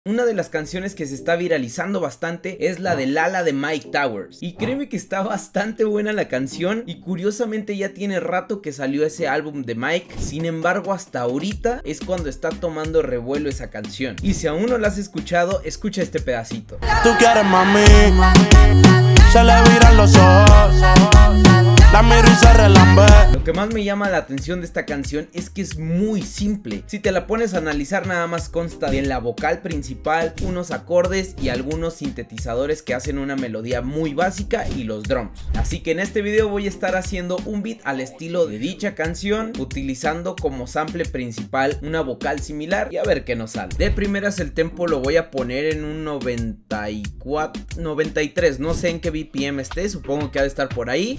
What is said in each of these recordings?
Una de las canciones que se está viralizando bastante es la de Lala de Myke Towers. Y créeme que está bastante buena la canción y curiosamente ya tiene rato que salió ese álbum de Myke. Sin embargo, hasta ahorita es cuando está tomando revuelo esa canción. Y si aún no la has escuchado, escucha este pedacito. Tú quieres, mami, se le viran los ojos, la miro y se relambe. Lo que más me llama la atención de esta canción es que es muy simple. Si te la pones a analizar, nada más consta de la vocal principal, unos acordes y algunos sintetizadores que hacen una melodía muy básica y los drums. Así que en este video voy a estar haciendo un beat al estilo de dicha canción, utilizando como sample principal una vocal similar y a ver qué nos sale. De primeras el tempo lo voy a poner en un 94, 93, no sé en qué BPM esté, supongo que ha de estar por ahí.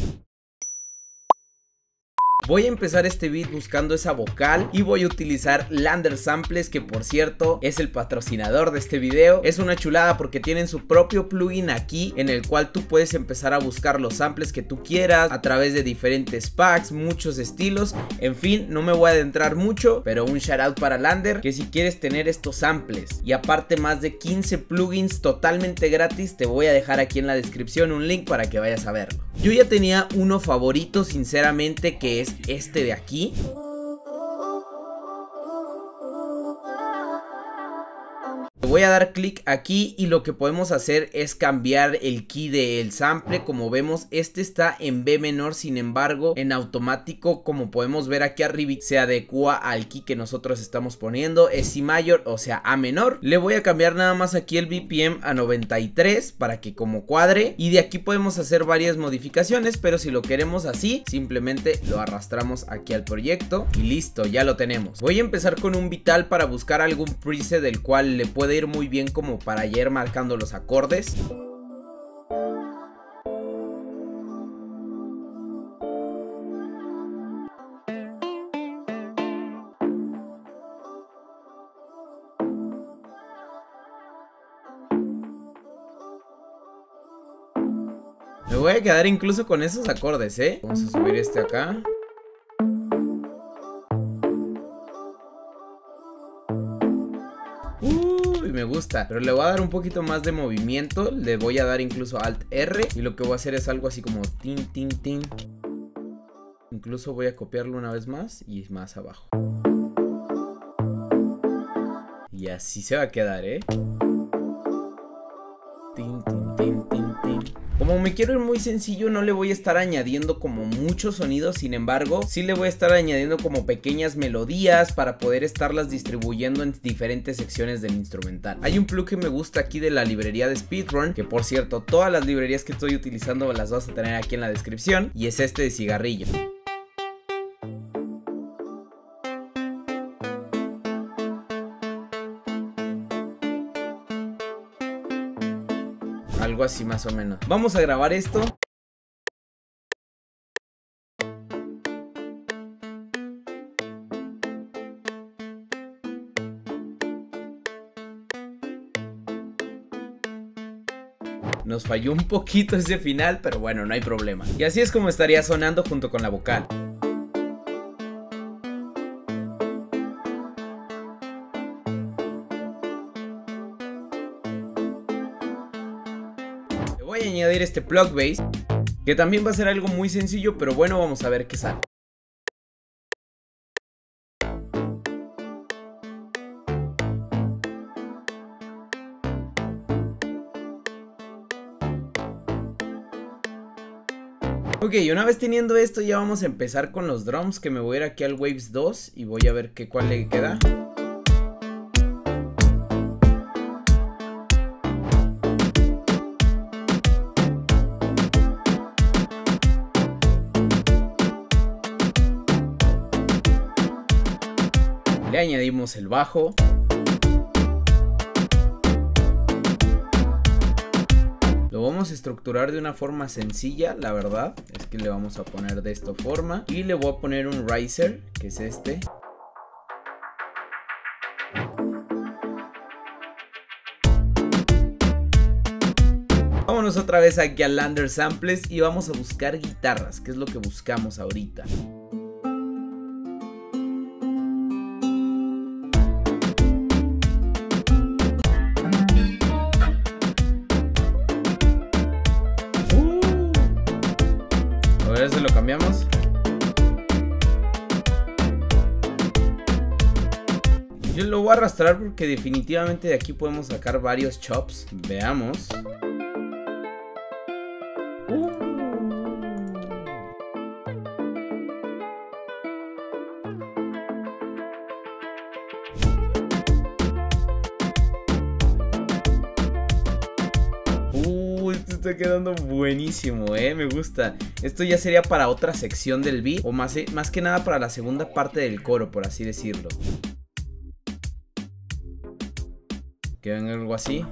Voy a empezar este beat buscando esa vocal y voy a utilizar Lander Samples, que por cierto es el patrocinador de este video. Es una chulada porque tienen su propio plugin aquí en el cual tú puedes empezar a buscar los samples que tú quieras a través de diferentes packs, muchos estilos. En fin, no me voy a adentrar mucho, pero un shout out para Lander, que si quieres tener estos samples y aparte más de 15 plugins totalmente gratis, te voy a dejar aquí en la descripción un link para que vayas a verlo. Yo ya tenía uno favorito sinceramente, que es este de aquí. Voy a dar clic aquí y lo que podemos hacer es cambiar el key del sample. Como vemos, este está en B menor, sin embargo en automático, como podemos ver aquí arriba, se adecua al key que nosotros estamos poniendo. Es Si mayor, o sea A menor. Le voy a cambiar nada más aquí el BPM a 93 para que como cuadre, y de aquí podemos hacer varias modificaciones, pero si lo queremos así, simplemente lo arrastramos aquí al proyecto y listo, ya lo tenemos. Voy a empezar con un Vital para buscar algún preset del cual le puede ir muy bien como para ir marcando los acordes. Me voy a quedar incluso con esos acordes, Vamos a subir este acá. Me gusta, pero le voy a dar un poquito más de movimiento. Le voy a dar incluso Alt R y lo que voy a hacer es algo así como tin tin tin. Incluso voy a copiarlo una vez más y más abajo. Y así se va a quedar, Tin tin tin tin tin. Como me quiero ir muy sencillo, no le voy a estar añadiendo como muchos sonidos. Sin embargo, sí le voy a estar añadiendo como pequeñas melodías para poder estarlas distribuyendo en diferentes secciones del instrumental. Hay un plugin que me gusta aquí de la librería de Speedrun, que por cierto, todas las librerías que estoy utilizando las vas a tener aquí en la descripción, y es este de cigarrillo. Algo así más o menos. Vamos a grabar esto. Nos falló un poquito ese final, pero bueno, no hay problema. Y así es como estaría sonando junto con la vocal. Voy a añadir este plug bass, que también va a ser algo muy sencillo, pero bueno, vamos a ver qué sale. Ok, una vez teniendo esto ya vamos a empezar con los drums, que me voy a ir aquí al Waves 2 y voy a ver cuál le queda. Le añadimos el bajo. Lo vamos a estructurar de una forma sencilla, la verdad. Es que le vamos a poner de esta forma. Y le voy a poner un riser, que es este. Vámonos otra vez aquí a Lander Samples y vamos a buscar guitarras, que es lo que buscamos ahorita. voy a arrastrar porque definitivamente de aquí podemos sacar varios chops. Veamos. Esto está quedando buenísimo, me gusta. Esto ya sería para otra sección del beat, o más que nada para la segunda parte del coro, por así decirlo. Que venga algo así.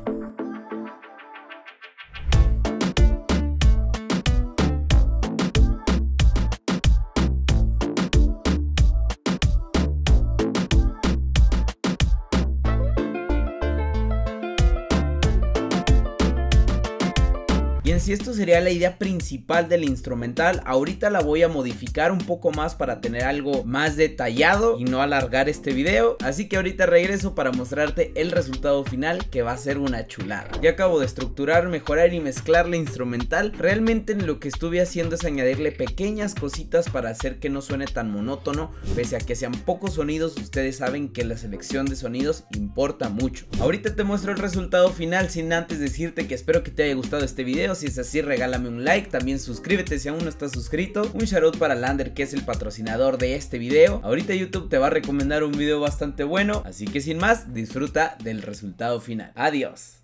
Y en sí esto sería la idea principal del instrumental. Ahorita la voy a modificar un poco más para tener algo más detallado y no alargar este video. Así que ahorita regreso para mostrarte el resultado final, que va a ser una chulada. Ya acabo de estructurar, mejorar y mezclar la instrumental. Realmente lo que estuve haciendo es añadirle pequeñas cositas para hacer que no suene tan monótono. Pese a que sean pocos sonidos, ustedes saben que la selección de sonidos importa mucho. Ahorita te muestro el resultado final, sin antes decirte que espero que te haya gustado este video. Si es así, regálame un like, también suscríbete si aún no estás suscrito. Un shoutout para Lander, que es el patrocinador de este video. Ahorita YouTube te va a recomendar un video bastante bueno, así que sin más, disfruta del resultado final. Adiós.